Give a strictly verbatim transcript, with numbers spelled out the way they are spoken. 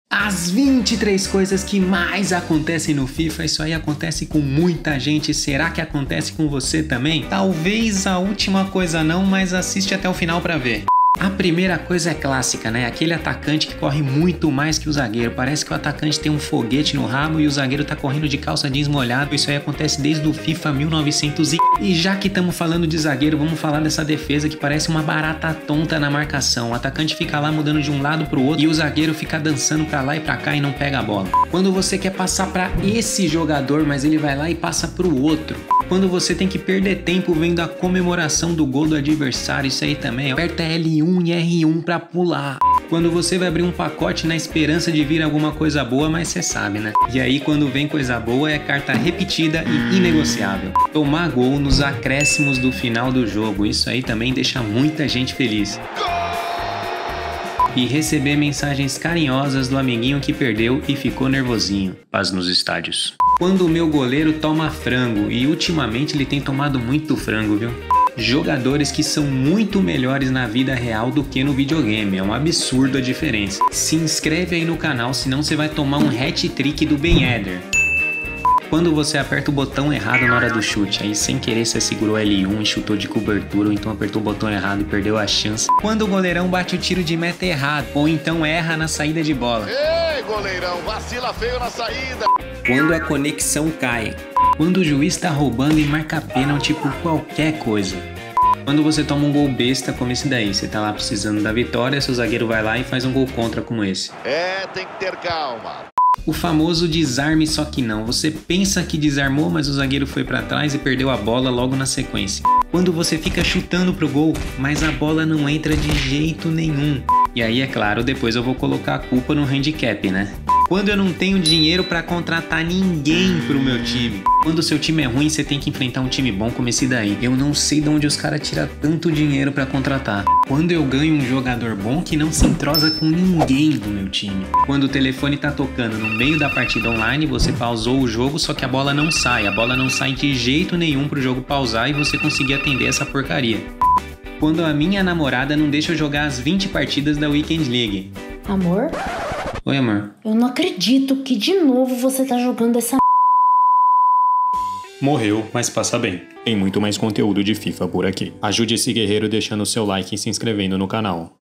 As vinte e três coisas que mais acontecem no FIFA, isso aí acontece com muita gente. Será que acontece com você também? Talvez a última coisa não, mas assiste até o final pra ver. A primeira coisa é clássica, né? Aquele atacante que corre muito mais que o zagueiro. Parece que o atacante tem um foguete no rabo e o zagueiro tá correndo de calça jeans molhado. Isso aí acontece desde o FIFA mil e novecentos e... E já que estamos falando de zagueiro, vamos falar dessa defesa que parece uma barata tonta na marcação. O atacante fica lá mudando de um lado pro outro e o zagueiro fica dançando pra lá e pra cá e não pega a bola. Quando você quer passar pra esse jogador, mas ele vai lá e passa pro outro. Quando você tem que perder tempo vendo a comemoração do gol do adversário, isso aí também. Aperta L um e R um pra pular. Quando você vai abrir um pacote na esperança de vir alguma coisa boa, mas você sabe, né? E aí quando vem coisa boa é carta repetida e inegociável. Tomar gol nos acréscimos do final do jogo, isso aí também deixa muita gente feliz. E receber mensagens carinhosas do amiguinho que perdeu e ficou nervosinho. Paz nos estádios. Quando o meu goleiro toma frango, e ultimamente ele tem tomado muito frango, viu? Jogadores que são muito melhores na vida real do que no videogame, é um absurdo a diferença. Se inscreve aí no canal, senão você vai tomar um hat-trick do Ben Yedder. Quando você aperta o botão errado na hora do chute, aí sem querer você segurou L um e chutou de cobertura, ou então apertou o botão errado e perdeu a chance. Quando o goleirão bate o tiro de meta errado, ou então erra na saída de bola. Ei, goleirão, vacila feio na saída. Quando a conexão cai. Quando o juiz tá roubando e marca pênalti por qualquer coisa. Quando você toma um gol besta como esse daí, você tá lá precisando da vitória, seu zagueiro vai lá e faz um gol contra como esse. É, tem que ter calma. O famoso desarme só que não. Você pensa que desarmou, mas o zagueiro foi pra trás e perdeu a bola logo na sequência. Quando você fica chutando pro gol, mas a bola não entra de jeito nenhum. E aí, é claro, depois eu vou colocar a culpa no handicap, né? Quando eu não tenho dinheiro pra contratar ninguém pro meu time. Quando o seu time é ruim, você tem que enfrentar um time bom como esse daí. Eu não sei de onde os caras tiram tanto dinheiro pra contratar. Quando eu ganho um jogador bom que não se entrosa com ninguém do meu time. Quando o telefone tá tocando no meio da partida online, você pausou o jogo, só que a bola não sai. A bola não sai de jeito nenhum pro jogo pausar e você conseguir atender essa porcaria. Quando a minha namorada não deixa eu jogar as vinte partidas da Weekend League. Amor? Oi, amor. Eu não acredito que de novo você tá jogando essa Morreu, mas passa bem. Tem muito mais conteúdo de FIFA por aqui. Ajude esse guerreiro deixando seu like e se inscrevendo no canal.